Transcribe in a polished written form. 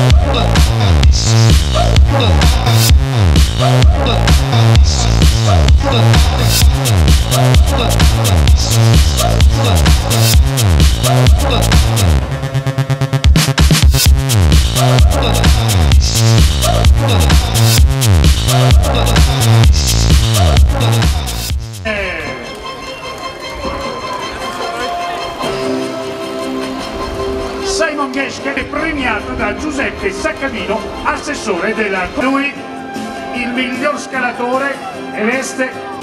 Simon Geschke è premiato da Giuseppe assessore della... Lui, il miglior scalatore, e veste